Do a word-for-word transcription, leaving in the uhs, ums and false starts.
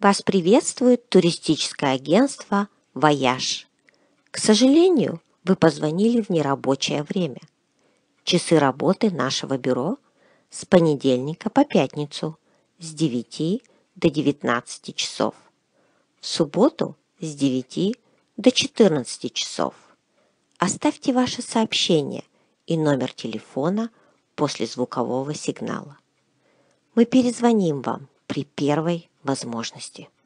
Вас приветствует туристическое агентство «Вояж». К сожалению, вы позвонили в нерабочее время. Часы работы нашего бюро с понедельника по пятницу с девяти до девятнадцати часов. В субботу с девяти до четырнадцати часов. Оставьте ваше сообщение и номер телефона после звукового сигнала. Мы перезвоним вам при первой возможности.